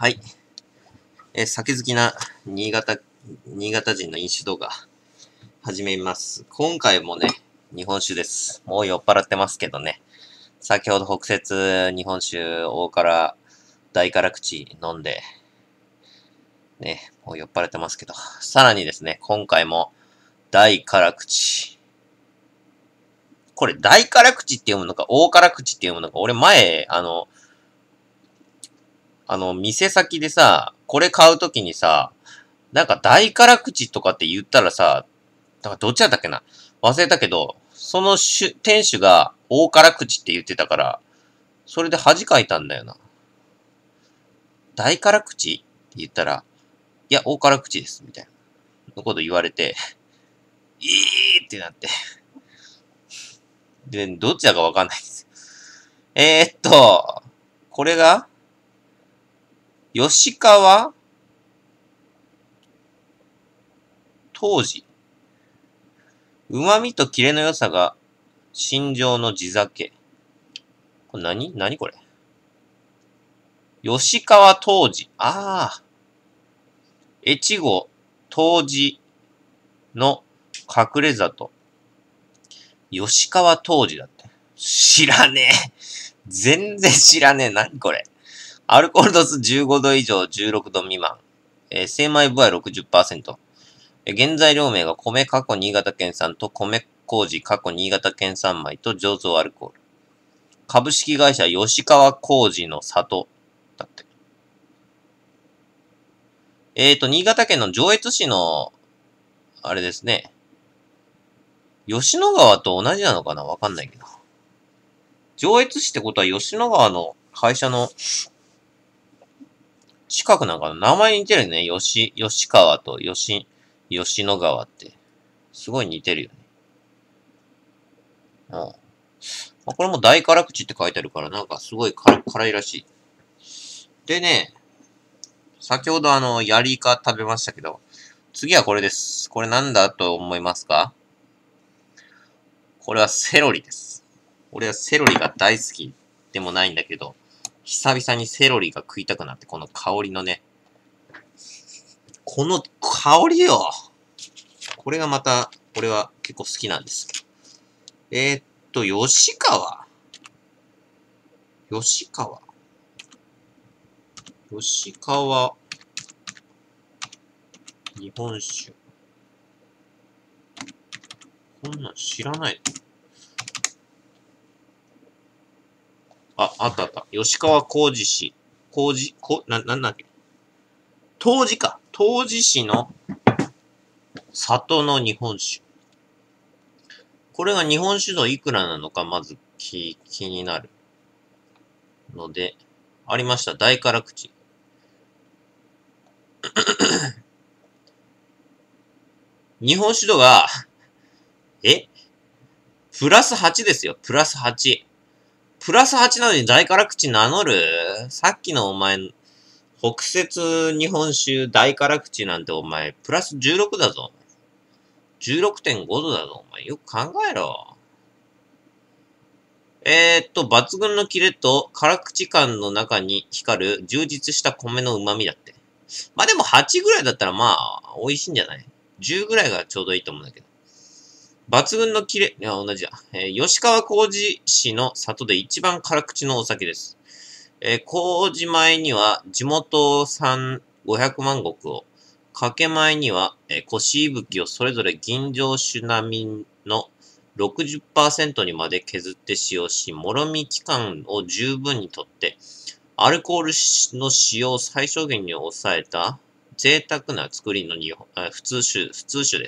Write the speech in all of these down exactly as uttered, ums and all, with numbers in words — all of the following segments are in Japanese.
はい。えー酒好きな新潟、新潟人の飲酒動画、始めます。今回もね、日本酒です。もう酔っ払ってますけどね。先ほど北節日本酒大辛、大辛口飲んで、ね、もう酔っ払ってますけど。さらにですね、今回も大辛口。これ大辛口って読むのか、大辛口って読むのか、俺前、あの、あの、店先でさ、これ買うときにさ、なんか大辛口とかって言ったらさ、なんかどっちだったっけな忘れたけど、その主店主が大辛口って言ってたから、それで恥かいたんだよな。大辛口って言ったら、いや、大辛口です、みたいな。のこと言われて、いーってなって。で、どっちだかわかんないです。えー、っと、これが、吉川当時。旨味とキレの良さが、心情の地酒。これ何何これ吉川当時。ああ。越後当時の隠れ里。吉川当時だって。知らねえ。全然知らねえ。何これ。アルコール度数じゅうごど以上じゅうろくど未満。えー、精米部合 ろくじゅっパーセント。えー、原材料名が米過去新潟県産と米麹過去新潟県産米と醸造アルコール。株式会社吉川麹の里。だって。えーと、新潟県の上越市の、あれですね。吉野川と同じなのかなわかんないけど。上越市ってことは吉野川の会社の近くなんかな名前似てるね。吉、吉川と吉、吉野川って。すごい似てるよね。うん。まあ、これも大辛口って書いてあるから、なんかすごい辛辛いらしい。でね、先ほどあの、ヤリイカ食べましたけど、次はこれです。これなんだと思いますか？これはセロリです。俺はセロリが大好きでもないんだけど、久々にセロリが食いたくなって、この香りのね、この香りよ。これがまた、俺は結構好きなんです。えー、っと、吉川吉川吉川日本酒。こんなん知らない。あ、あったあった。吉川麹市。麹、こ、な、なんだっけ。当時か。当時市の里の日本酒。これが日本酒度いくらなのか、まず気、気になる。ので、ありました。大辛口。日本酒度が、えプラスはちですよ。プラスはち。プラスはちなのに大辛口名乗るさっきのお前、北節日本酒大辛口なんてお前、プラスじゅうろくだぞ。じゅうろくてんごどだぞ。お前、よく考えろ。えー、っと、抜群のキレと辛口感の中に光る充実した米の旨味だって。まあでもはちぐらいだったらまあ、美味しいんじゃない ?じゅう ぐらいがちょうどいいと思うんだけど。抜群のキレ、いや、同じだ。えー、吉川麹市の里で一番辛口のお酒です。えー、麹米には地元産ごひゃくまん石を、かけ米には、えー、腰いぶきをそれぞれ吟醸酒並みの ろくじゅっパーセント にまで削って使用し、もろみ期間を十分にとって、アルコールの使用を最小限に抑えた贅沢な作りの日本普通酒、普通酒です。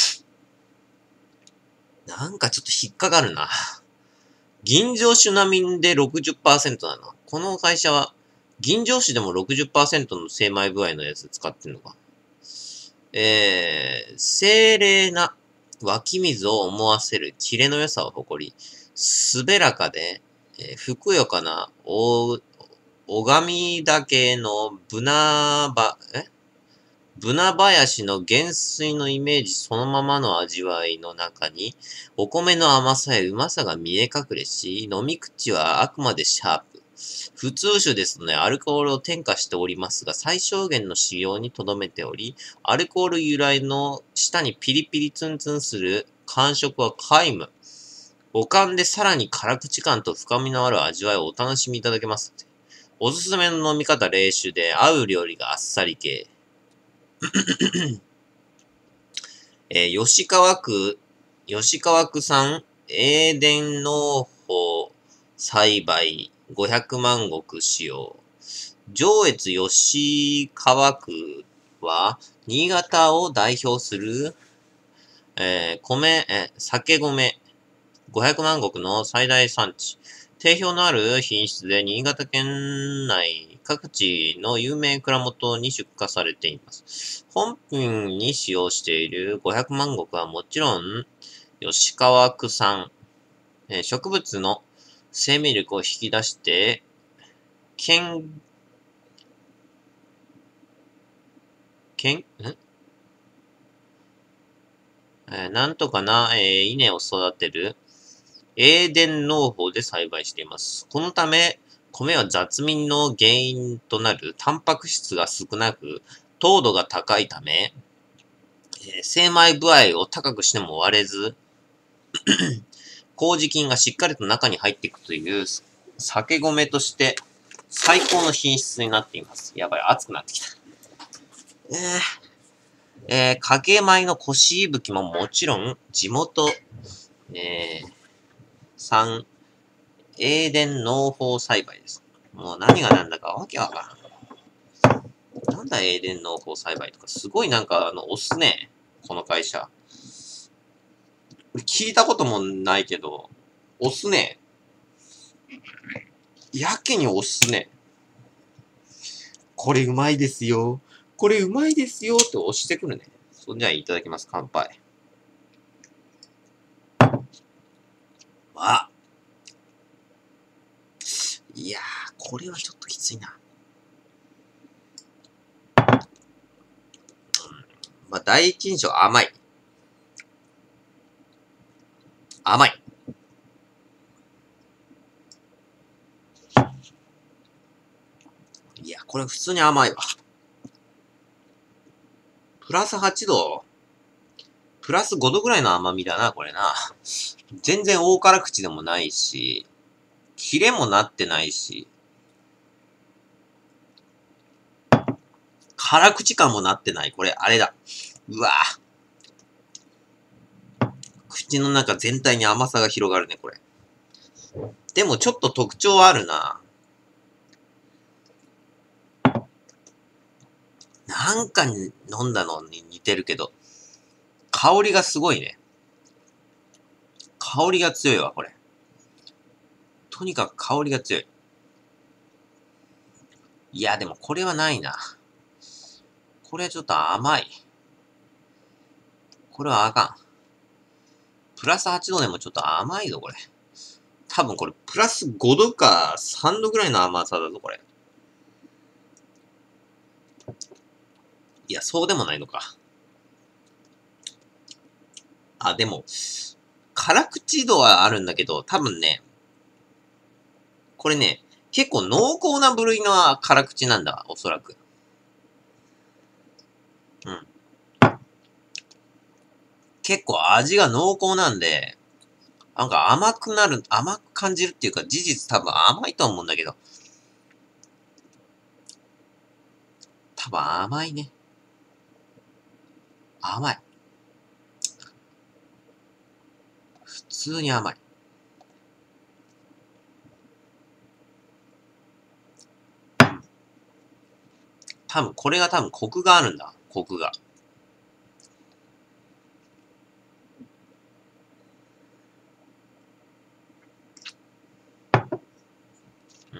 なんかちょっと引っかかるな。吟醸酒並みで ろくじゅっパーセント なの。この会社は、吟醸酒でも ろくじゅっパーセント の精米具合のやつ使ってんのか。えー、清麗な湧き水を思わせるキレの良さを誇り、滑らかで、えー、ふくよかなお、拝み岳のブナバ、えブナ林の原水のイメージそのままの味わいの中に、お米の甘さやうまさが見え隠れし、飲み口はあくまでシャープ。 普通酒ですので、アルコールを添加しておりますが、最小限の使用に留めており、アルコール由来の舌にピリピリツンツンする感触は皆無。五感でさらに辛口感と深みのある味わいをお楽しみいただけます。おすすめの飲み方冷酒で、合う料理があっさり系。えー、吉川区、吉川区産、エーデン農法栽培ごひゃくまん石使用。上越吉川区は、新潟を代表する、えー、米、えー、酒米ごひゃくまん石の最大産地。定評のある品質で、新潟県内各地の有名蔵元に出荷されています。本品に使用しているごひゃくまん石はもちろん、吉川区産、えー、植物の生命力を引き出して、県、県、んえー、なんとかな、えー、稲を育てる、エーデン農法で栽培しています。このため、米は雑味の原因となるタンパク質が少なく、糖度が高いため、えー、精米具合を高くしても割れず、麹菌がしっかりと中に入っていくという、酒米として最高の品質になっています。やばい、熱くなってきた。えーえー、かけ米のこしいぶきももちろん、地元、えー、産、エーデン農法栽培です。もう何が何だかわけわからん。なんだエーデン農法栽培とか、すごいなんか、あの、押すね。この会社。聞いたこともないけど、押すね。やけに押すね。これうまいですよ。これうまいですよって押してくるね。そんじゃいただきます。乾杯。あ。いやー、これはちょっときついな。うん、まあ、第一印象甘い。甘い。いや、これ普通に甘いわ。プラスはちどプラスごどぐらいの甘みだな、これな。全然大辛口でもないし、キレもなってないし、辛口感もなってない。これ、あれだ。うわぁ。口の中全体に甘さが広がるね、これ。でもちょっと特徴あるな。なんかに飲んだのに似てるけど、香りがすごいね。香りが強いわ、これ。とにかく香りが強い。いや、でもこれはないな。これはちょっと甘い。これはあかん。プラスはちどでもちょっと甘いぞ、これ。多分これ、プラスごどかさんどぐらいの甘さだぞ、これ。いや、そうでもないのか。あ、でも、辛口度はあるんだけど、多分ね、これね、結構濃厚な部類の辛口なんだ、おそらく。うん。結構味が濃厚なんで、なんか甘くなる、甘く感じるっていうか、事実多分甘いと思うんだけど。多分甘いね。甘い。普通に甘い。多分これが多分コクがあるんだ。コクが。うん。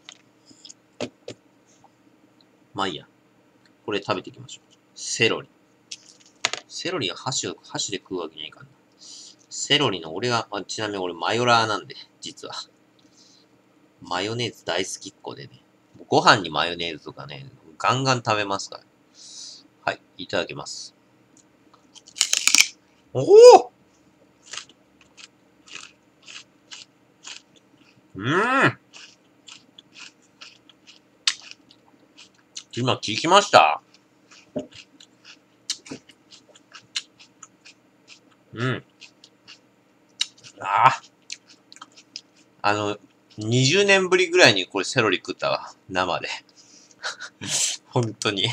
まあいいや。これ食べていきましょう。セロリ。セロリが箸を、箸で食うわけにはいかんな。セロリの俺が、ちなみに俺マヨラーなんで、実は。マヨネーズ大好きっ子でね。ご飯にマヨネーズとかね、ガンガン食べますから。はい、いただきます。おおうーん今聞きました？うん。ああ。あの、にじゅうねんぶりぐらいにこれセロリ食ったわ。生で。本当に。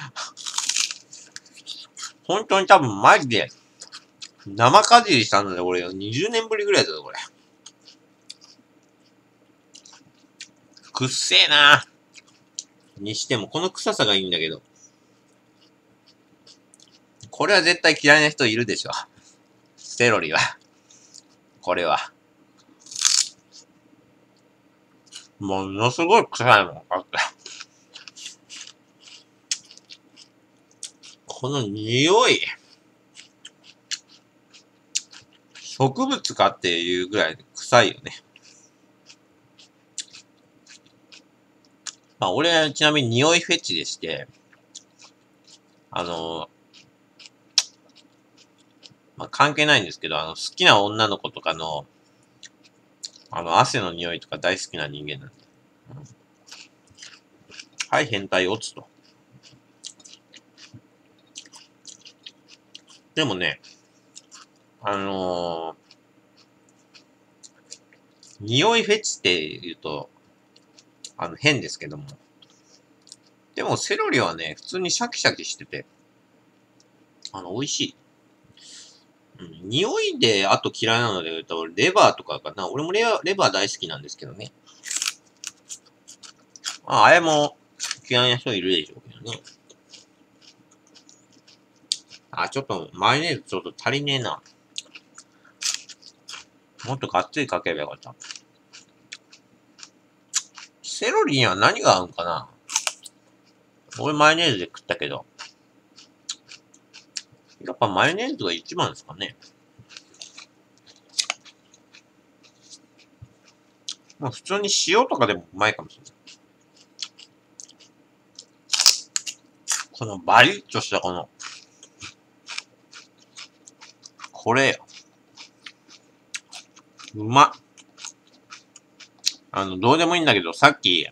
本当に多分マジで、生かじりしたので俺にじゅうねんぶりぐらいだぞ、これ。くっせえな。にしても、この臭さがいいんだけど。これは絶対嫌いな人いるでしょ。セロリは。これは。ものすごい臭いもん。この匂い。植物かっていうぐらい臭いよね。まあ俺、ちなみに匂いフェチでして、あの、まあ関係ないんですけど、あの、好きな女の子とかの、あの、汗の匂いとか大好きな人間なんで。うん、はい、変態オツと。でもね、あのー、匂いフェチって言うと、あの、変ですけども。でも、セロリはね、普通にシャキシャキしてて、あの、美味しい。うん、匂いで、あと嫌いなので言うと、レバーとかかな。俺もレバー、レバー大好きなんですけどね。あ、あれも嫌いな人いるでしょうけどね。あ、ちょっと、マヨネーズちょっと足りねえな。もっとがっつりかければよかった。セロリには何が合うんかな？俺マヨネーズで食ったけど。やっぱマヨネーズが一番ですかね。まあ普通に塩とかでもうまいかもしれない。このバリッとしたこの、これよ。うまっ。あの、どうでもいいんだけど、さっき、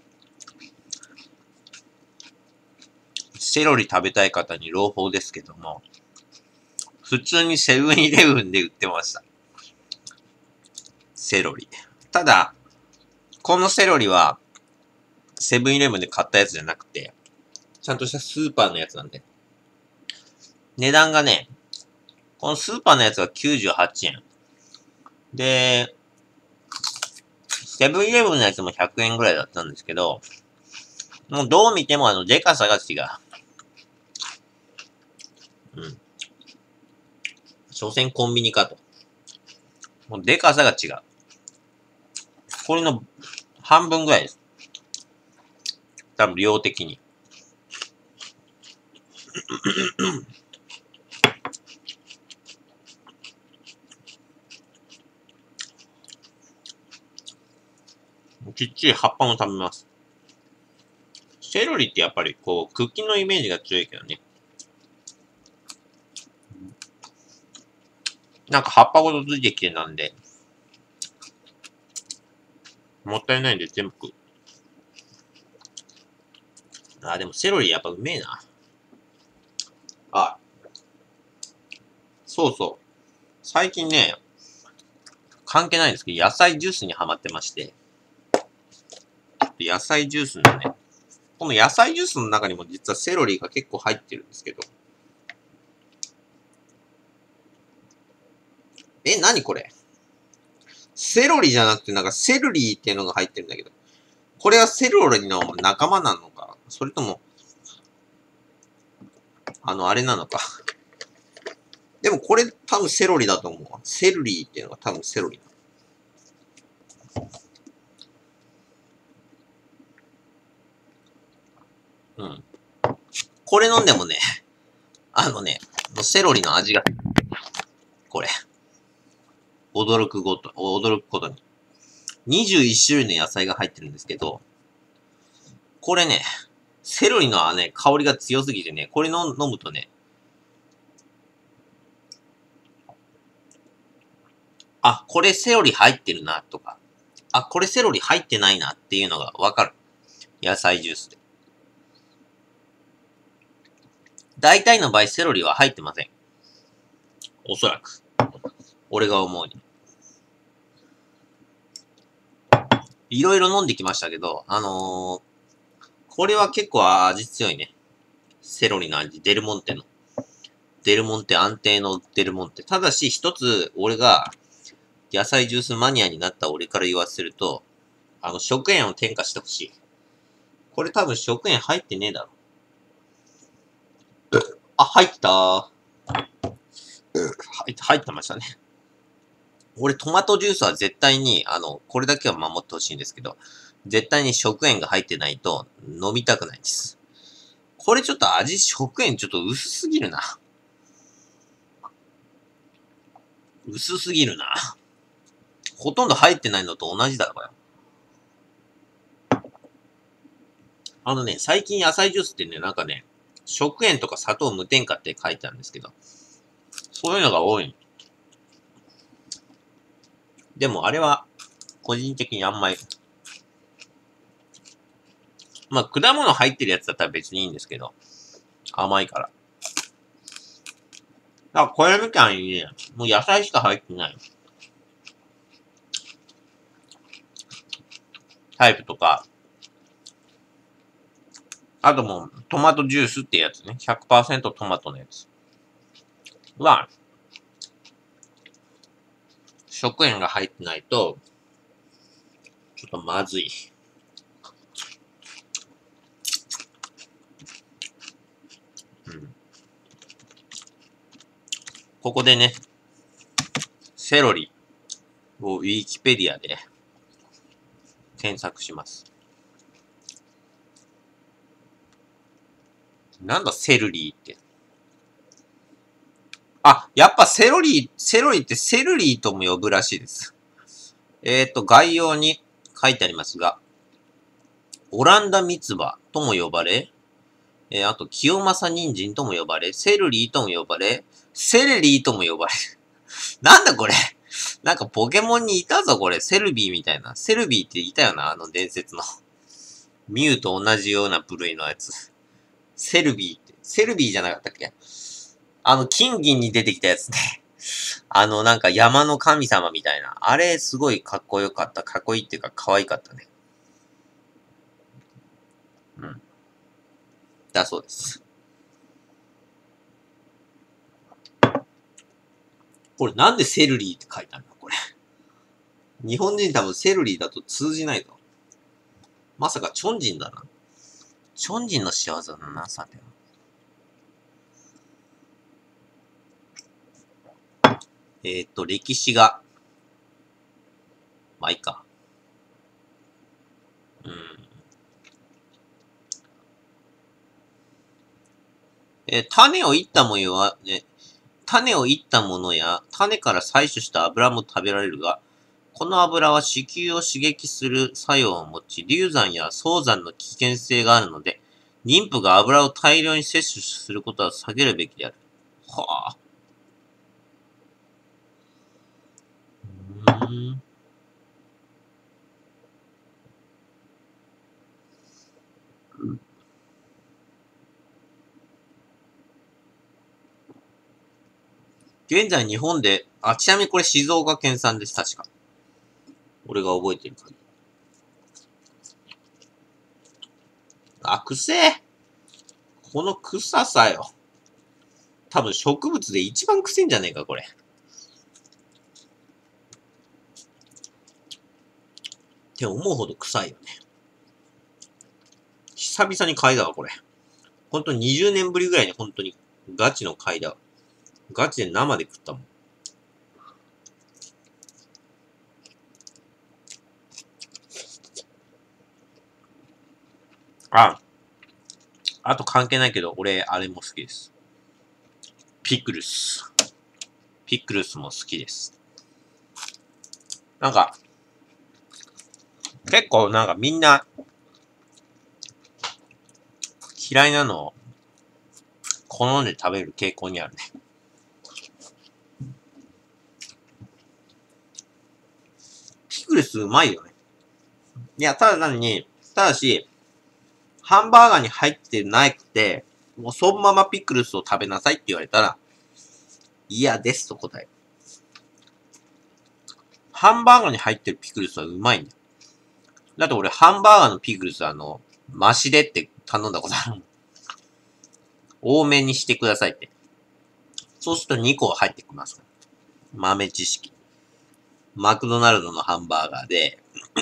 セロリ食べたい方に朗報ですけども、普通にセブンイレブンで売ってました。セロリ。ただ、このセロリは、セブンイレブンで買ったやつじゃなくて、ちゃんとしたスーパーのやつなんで。値段がね、このスーパーのやつがきゅうじゅうはちえん。で、セブンイレブンのやつもひゃくえんぐらいだったんですけど、もうどう見てもあの、デカさが違う。うん。所詮コンビニかと。もうデカさが違う。これの半分ぐらいです。多分量的に。きっちり葉っぱも食べます。セロリってやっぱりこう、茎のイメージが強いけどね。なんか葉っぱごとついてきてなんで、もったいないんで全部食う。あ、でもセロリやっぱうめえな。あ、そうそう。最近ね、関係ないんですけど、野菜ジュースにハマってまして。野菜ジュースのね、この野菜ジュースの中にも実はセロリが結構入ってるんですけど。え、なにこれ？セロリじゃなくてなんかセルリーっていうのが入ってるんだけど。これはセロリの仲間なのか、それとも、あの、あれなのか。でもこれ多分セロリだと思う。セルリーっていうのが多分セロリ。うん。これ飲んでもね、あのね、セロリの味が、これ。驚くごと、驚くことに。にじゅういち種類の野菜が入ってるんですけど、これね、セロリのね、香りが強すぎてね、これの飲むとね、あ、これセロリ入ってるな、とか、あ、これセロリ入ってないなっていうのがわかる。野菜ジュースで。 大体の場合セロリは入ってません。おそらく。俺が思うに。いろいろ飲んできましたけど、あのー、これは結構味強いね。セロリの味。デルモンテの。デルモンテ、安定のデルモンテ。ただし一つ、俺が、野菜ジュースマニアになった俺から言わせると、あの、食塩を添加してほしい。これ多分食塩入ってねえだろ。あ、入ったー。入入ってましたね。俺トマトジュースは絶対に、あの、これだけは守ってほしいんですけど、絶対に食塩が入ってないと飲みたくないです。これちょっと味、食塩ちょっと薄すぎるな。薄すぎるな。ほとんど入ってないのと同じだろ、これ。あのね、最近野菜ジュースってね、なんかね、食塩とか砂糖無添加って書いてあるんですけど、そういうのが多い。でもあれは、個人的にあんまり、まあ、果物入ってるやつだったら別にいいんですけど、甘いから。だからこれみたいにね、もう野菜しか入ってないタイプとか、あともうトマトジュースってやつね。ひゃくパーセント トマトのやつは、食塩が入ってないと、ちょっとまずい。うん。ここでね、セロリをウィキペディアで検索します。なんだセルリーって。あ、やっぱセロリー、セロリってセルリーとも呼ぶらしいです。えっと、概要に書いてありますが、オランダミツバとも呼ばれ、えー、あと、清正人参とも呼ばれ、セルリーとも呼ばれ、セレリーとも呼ばれる。なんだこれなんかポケモンにいたぞこれ。セルビーみたいな。セルビーっていたよな、あの伝説の。ミュウと同じような部類のやつ。セルビーって。セルビーじゃなかったっけ？あの、金銀に出てきたやつね。あの、なんか山の神様みたいな。あれ、すごいかっこよかった。かっこいいっていうか、可愛かったね。うん。だそうです。これなんでセルリーって書いてあるのこれ。日本人多分セルリーだと通じないぞ。まさかチョンジンだな。チョンジンの仕業だな、さては。えーっと、歴史が。まあ、いいか。うん。えー、種をいったものは、ね、種をいったものや、種から採取した油も食べられるが、この油は子宮を刺激する作用を持ち、流産や早産の危険性があるので、妊婦が油を大量に摂取することは避けるべきである。はあ。うーん。現在日本で、あ、ちなみにこれ静岡県産です、確か。俺が覚えてるから。あ、くせえ。この臭さよ。多分植物で一番臭いんじゃねえか、これ。って思うほど臭いよね。久々に嗅いだわ、これ。ほんとにじゅうねんぶりぐらいにほんとにガチの嗅いだわ。ガチで生で食ったもん。あ、あと関係ないけど、俺、あれも好きです。ピクルス。ピクルスも好きです。なんか、結構なんかみんな、嫌いなのを、好んで食べる傾向にあるね。ピクルスうまいよね。いや、ただ単に、ただし、ハンバーガーに入ってなくて、 もうそのままピクルスを食べなさいって言われたら、嫌ですと答える。ハンバーガーに入ってるピクルスはうまいんだよ。だって俺ハンバーガーのピクルスあの、マシでって頼んだことあるもん。多めにしてくださいって。そうするとにこ入ってきますから。豆知識。マクドナルドのハンバーガーで、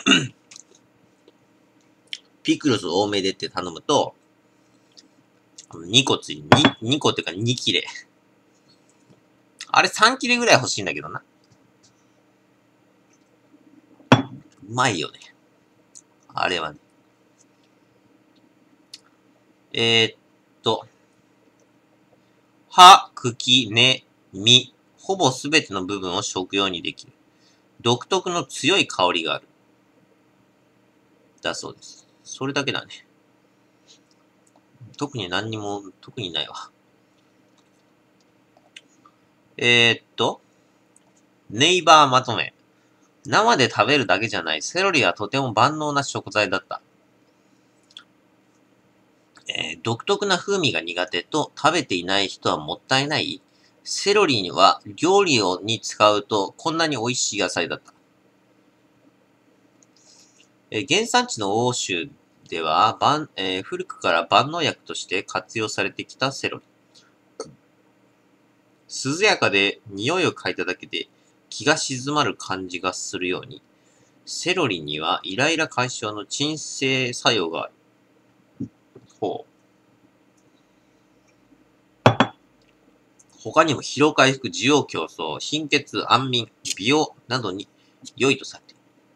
ピクルス多めでって頼むと、にこつい、に、にこっていうかに切れ。あれさん切れぐらい欲しいんだけどな。うまいよね。あれはね。えー、っと、葉、茎、根、実、ほぼすべての部分を食用にできる。独特の強い香りがある。だそうです。それだけだね。特に何にも、特にないわ。えー、っと、ネイバーまとめ。生で食べるだけじゃない。セロリはとても万能な食材だった。えー、独特な風味が苦手と食べていない人はもったいない。セロリには料理をに使うとこんなに美味しい野菜だった。えー、原産地の欧州では、えー、古くから万能薬として活用されてきたセロリ。涼やかで匂いを嗅いだだけで気が静まる感じがするように、セロリにはイライラ解消の鎮静作用がある。ほう。他にも疲労回復、需要競争、貧血、安眠、美容などに良いとされてい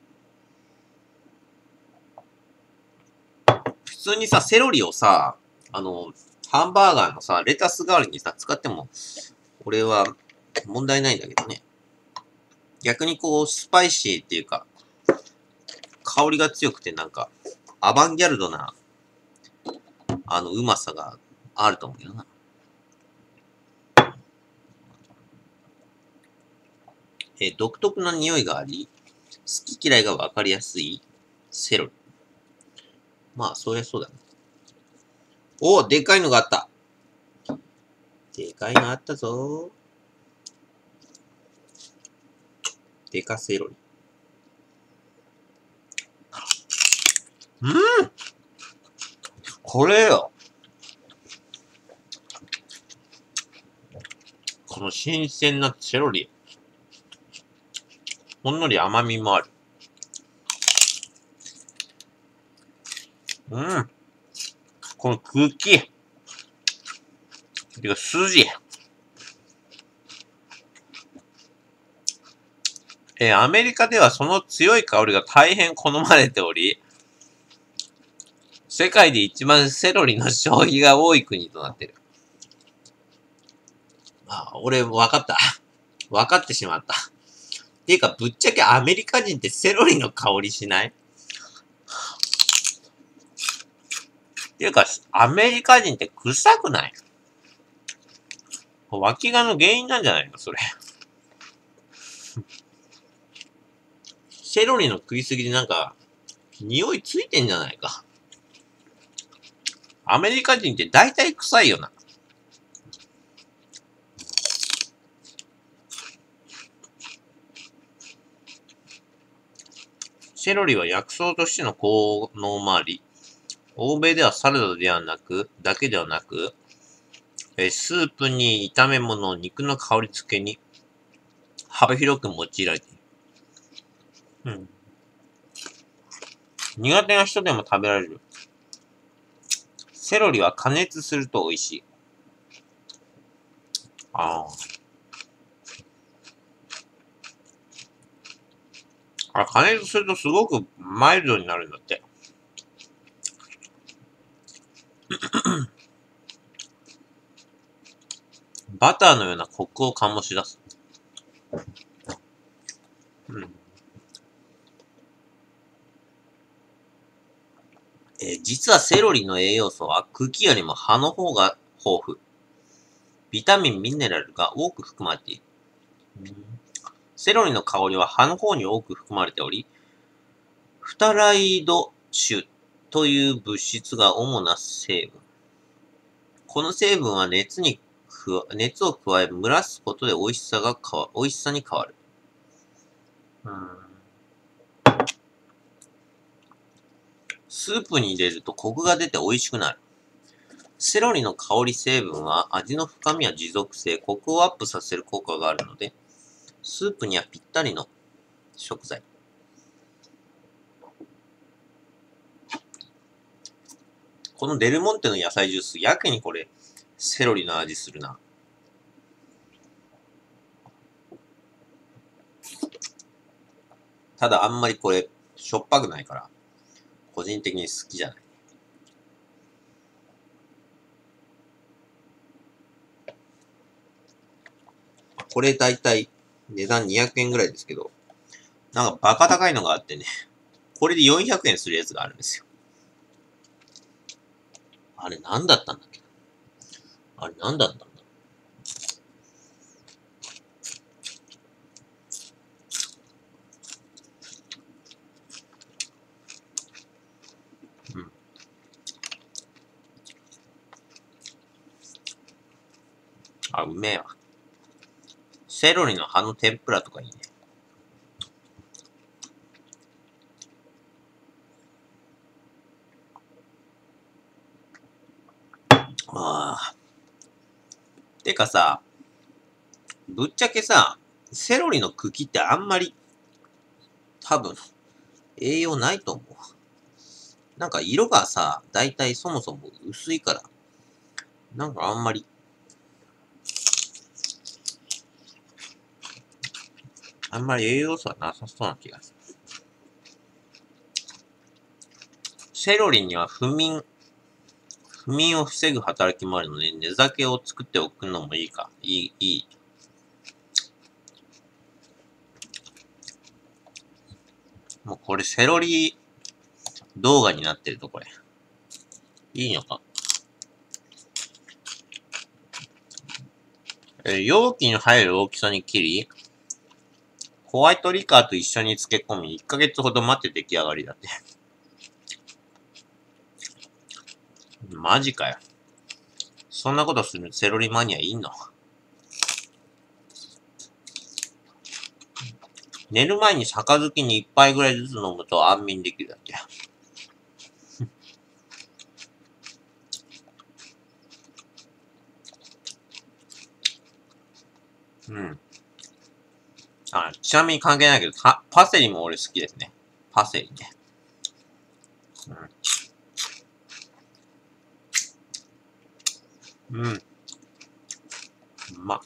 る。普通にさ、セロリをさ、あの、ハンバーガーのさ、レタス代わりにさ、使っても、俺は問題ないんだけどね。逆にこう、スパイシーっていうか、香りが強くてなんか、アバンギャルドな、あの、うまさがあると思うけどな。えー、独特な匂いがあり、好き嫌いがわかりやすいセロリ。まあ、そりゃそうだね。おー、でかいのがあった。でかいのあったぞー。でかセロリ。うーんこれよ。この新鮮なセロリ。ほんのり甘みもある。うん。この茎。てか、筋。えー、アメリカではその強い香りが大変好まれており、世界で一番セロリの消費が多い国となっている。あ、俺、わかった。わかってしまった。っていうか、ぶっちゃけアメリカ人ってセロリの香りしない？っていうか、アメリカ人って臭くない？脇がの原因なんじゃないのそれ。セロリの食いすぎでなんか、匂いついてんじゃないか。アメリカ人って大体臭いよな。セロリは薬草としての効能もあり、欧米ではサラダではなく、だけではなく、えスープに炒め物、肉の香り付けに幅広く用いられている。うん。苦手な人でも食べられる。セロリは加熱すると美味しい。ああ。あ、加熱するとすごくマイルドになるんだって。バターのようなコクを醸し出す。うん。えー、実はセロリの栄養素は茎よりも葉の方が豊富。ビタミン、ミネラルが多く含まれている。うん、セロリの香りは葉の方に多く含まれており、フタライド種という物質が主な成分。 この成分は熱にく、熱を加え蒸らすことで美味しさが変わ、美味しさに変わる。うん。スープに入れるとコクが出て美味しくなる。セロリの香り成分は味の深みや持続性、コクをアップさせる効果があるので、スープにはぴったりの食材。このデルモンテの野菜ジュース、やけにこれ、セロリの味するな。ただあんまりこれ、しょっぱくないから、個人的に好きじゃない。これだいたい値段にひゃくえんぐらいですけど、なんかバカ高いのがあってね、これでよんひゃくえんするやつがあるんですよ。あれ何だったんだっけ？あれ何だったんだ？うん。あ、うめえわ。セロリの葉の天ぷらとかいいね。ああ。てかさ、ぶっちゃけさ、セロリの茎ってあんまり、多分、栄養ないと思う。なんか色がさ、だいたいそもそも薄いから、なんかあんまり、あんまり栄養素はなさそうな気がする。セロリには不眠、不眠を防ぐ働きもあるので、寝酒を作っておくのもいいか。いい、いい。もうこれセロリ動画になってるとこれ。いいのか。えー容器に入る大きさに切り、ホワイトリカーと一緒に漬け込み、いっかげつほど待って出来上がりだって。マジかよ。そんなことするセロリマニアいんの？寝る前に杯に一杯ぐらいずつ飲むと安眠できるだって。うん。あ、ちなみに関係ないけど、パセリも俺好きですね。パセリね。うん。うん。うまっ。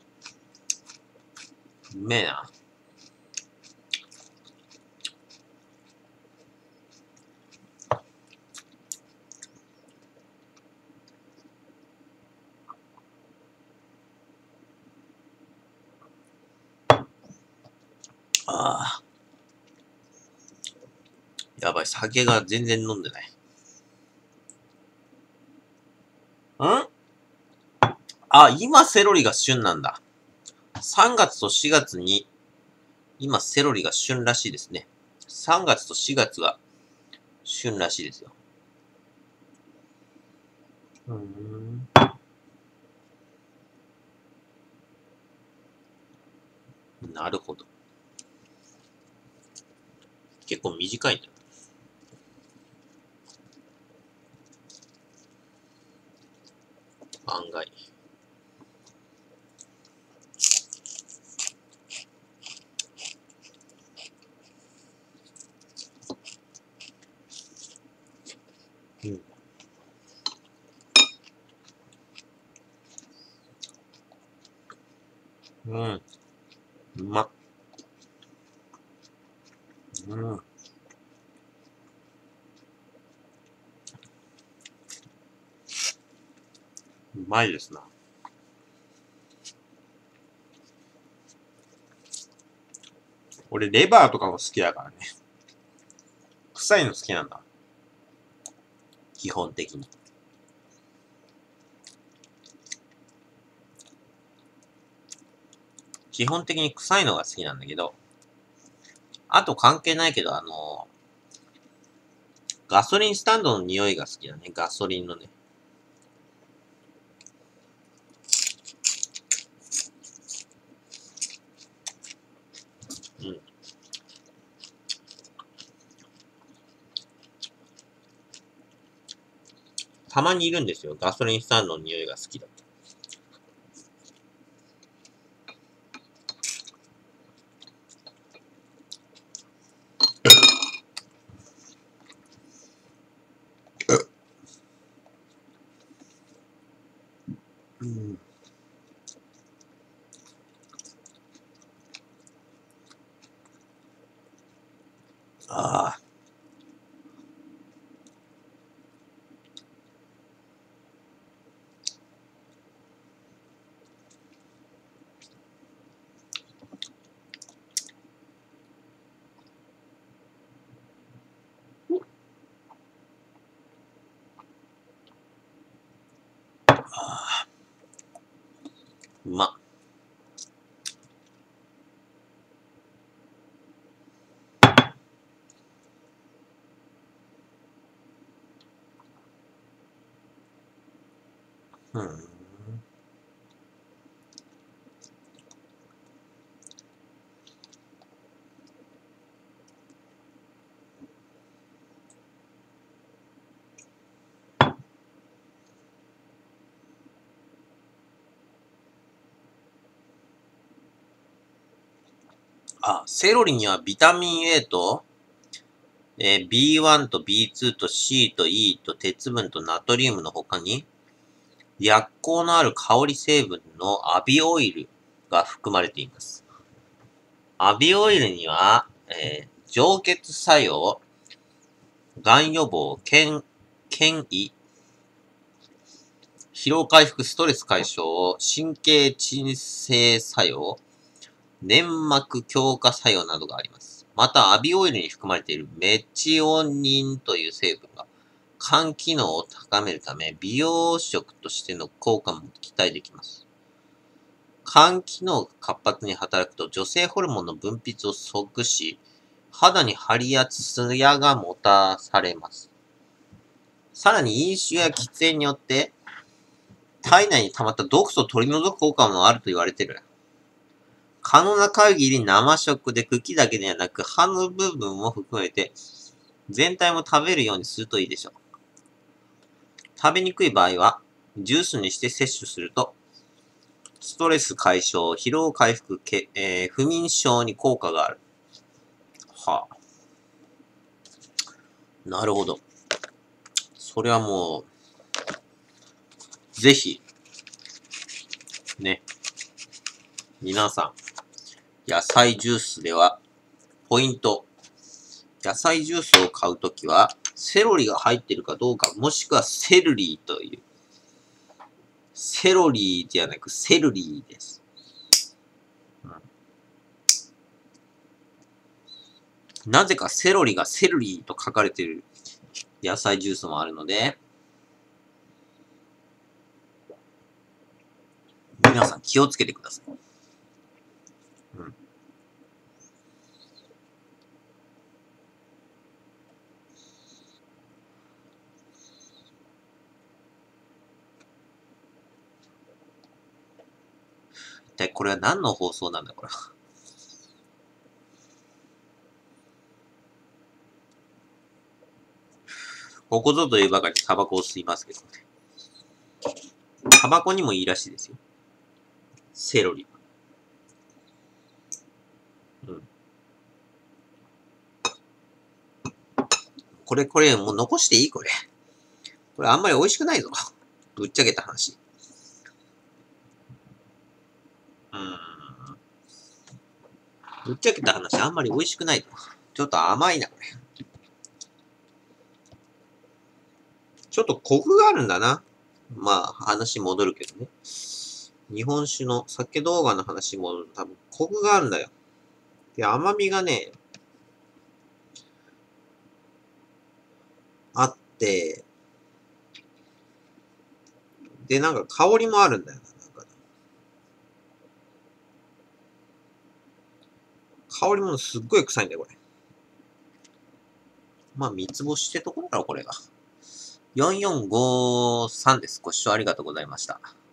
うめえな。ああ。やばい、酒が全然飲んでない。んあ、今セロリが旬なんだ。さんがつとしがつに、今セロリが旬らしいですね。さんがつとしがつが旬らしいですよ。うーん。なるほど。結構短いんだよ。案外。うん。うん。うまっ。うん。うまいですな。俺、レバーとかも好きだからね。臭いの好きなんだ。基本的に。基本的に臭いのが好きなんだけど、あと関係ないけど、あの、ガソリンスタンドの匂いが好きだね。ガソリンのね。 たまにいるんですよ。ガソリンスタンドの匂いが好きだって。うん。ああ。うまっ。うん。あ、セロリにはビタミン A と、えー ビーワン と ビーツー と C と E と鉄分とナトリウムの他に、薬効のある香り成分のアビオイルが含まれています。アビオイルには、えー浄血作用、がん予防、健、健胃、疲労回復、ストレス解消、神経鎮静作用、粘膜強化作用などがあります。また、アビオイルに含まれているメチオニンという成分が、肝機能を高めるため、美容食としての効果も期待できます。肝機能が活発に働くと、女性ホルモンの分泌を即し、肌に張りやツヤがもたされます。さらに飲酒や喫煙によって、体内に溜まった毒素を取り除く効果もあると言われている。可能な限り生食で茎だけではなく葉の部分も含めて全体も食べるようにするといいでしょう。食べにくい場合はジュースにして摂取するとストレス解消、疲労回復、けえー不眠症に効果がある。はあ。なるほど。それはもう、ぜひ、ね、皆さん、野菜ジュースでは、ポイント。野菜ジュースを買うときは、セロリが入っているかどうか、もしくはセルリーという。セロリーじゃなくセルリーです。うん、なぜかセロリがセルリーと書かれている野菜ジュースもあるので、皆さん気をつけてください。うん。一体これは何の放送なんだこれ。ここぞというばかりタバコを吸いますけどね。タバコにもいいらしいですよ。セロリ。うん。これ、これ、もう残していいこれ。これあんまり美味しくないぞ。ぶっちゃけた話。うーん。ぶっちゃけた話、あんまり美味しくないぞ。ちょっと甘いな、これ。ちょっとコクがあるんだな。まあ、話戻るけどね。日本酒の酒動画の話も多分コクがあるんだよ。で、甘みがね、あって、で、なんか香りもあるんだよな。なんか香りもすっごい臭いんだよ、これ。まあ、三つ星ってところだろ、これが。よんよんごさんです。ご視聴ありがとうございました。